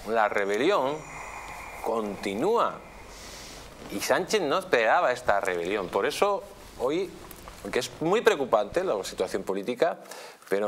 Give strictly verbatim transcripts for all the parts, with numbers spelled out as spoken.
la rebelión continúa. Y Sánchez no esperaba esta rebelión. Por eso hoy, que es muy preocupante la situación política, pero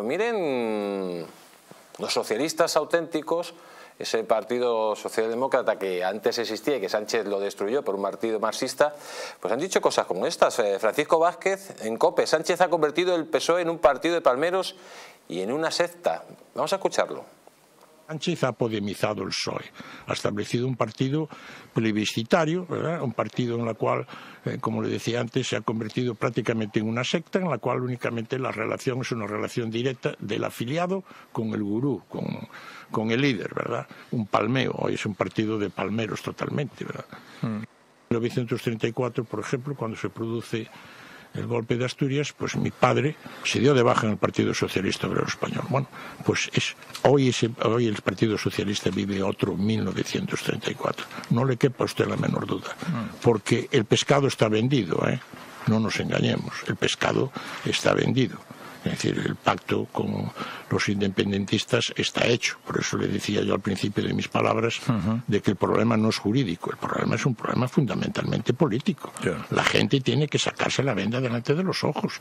miren los socialistas auténticos, ese partido socialdemócrata que antes existía y que Sánchez lo destruyó por un partido marxista, pues han dicho cosas como estas. Francisco Vázquez en COPE: Sánchez ha convertido el P S O E en un partido de palmeros y en una secta. Vamos a escucharlo. Sánchez ha podemizado el P S O E, ha establecido un partido plebiscitario, ¿verdad? Un partido en el cual, eh, como le decía antes, se ha convertido prácticamente en una secta, en la cual únicamente la relación es una relación directa del afiliado con el gurú, con, con el líder, ¿verdad? Un palmeo, hoy es un partido de palmeros totalmente, ¿verdad? Mm. En mil novecientos treinta y cuatro, por ejemplo, cuando se produce el golpe de Asturias, pues mi padre se dio de baja en el Partido Socialista Obrero Español. Bueno, pues es, hoy, ese, hoy el Partido Socialista vive otro mil novecientos treinta y cuatro. No le quepa a usted la menor duda, porque el pescado está vendido, ¿eh? No nos engañemos, el pescado está vendido. Es decir, el pacto con los independentistas está hecho. Por eso le decía yo al principio de mis palabras uh-huh. de que el problema no es jurídico, el problema es un problema fundamentalmente político. Yeah. La gente tiene que sacarse la venda delante de los ojos.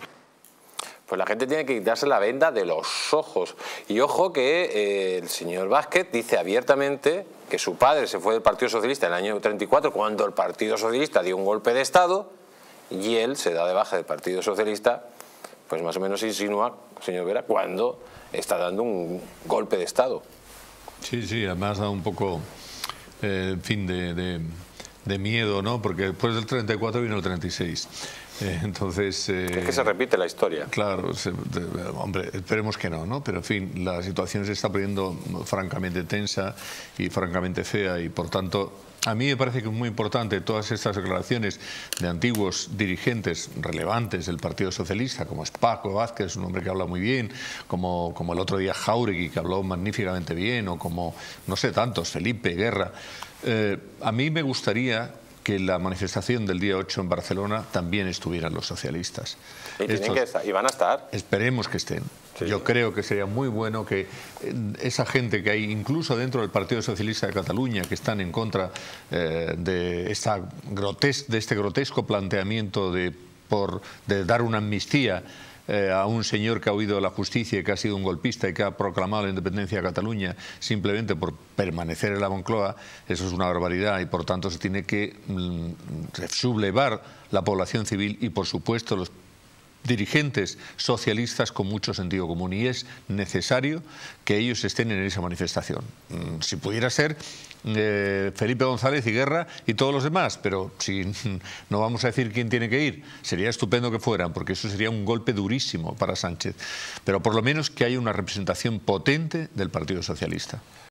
Pues la gente tiene que quitarse la venda de los ojos. Y ojo que eh, el señor Vázquez dice abiertamente que su padre se fue del Partido Socialista en el año treinta y cuatro, cuando el Partido Socialista dio un golpe de Estado, y él se da de baja del Partido Socialista. Pues más o menos insinúa, señor Vera, cuando está dando un golpe de Estado. Sí, sí, además da un poco, eh, en fin, de, de, de miedo, ¿no? Porque después del treinta y cuatro vino el treinta y seis. Eh, entonces... Eh, es que se repite la historia. Claro, se, de, hombre, esperemos que no, ¿no? Pero en fin, la situación se está poniendo francamente tensa y francamente fea, y por tanto... A mí me parece que es muy importante todas estas declaraciones de antiguos dirigentes relevantes del Partido Socialista, como es Paco Vázquez, un hombre que habla muy bien, como, como el otro día Jáuregui, que habló magníficamente bien, o como, no sé, tantos, Felipe, Guerra. Eh, a mí me gustaría que la manifestación del día ocho en Barcelona también estuvieran los socialistas. Y, tienen que estar, y van a estar. Esperemos que estén. Sí. Yo creo que sería muy bueno que esa gente que hay, incluso dentro del Partido Socialista de Cataluña, que están en contra eh, de, esta grotes de este grotesco planteamiento de, por, de dar una amnistía eh, a un señor que ha huido de la justicia y que ha sido un golpista y que ha proclamado la independencia de Cataluña simplemente por permanecer en la Moncloa, eso es una barbaridad, y por tanto se tiene que mm, sublevar la población civil y, por supuesto, los dirigentes socialistas con mucho sentido común, y es necesario que ellos estén en esa manifestación. Si pudiera ser eh, Felipe González y Guerra y todos los demás, pero si no vamos a decir quién tiene que ir, sería estupendo que fueran, porque eso sería un golpe durísimo para Sánchez, pero por lo menos que haya una representación potente del Partido Socialista.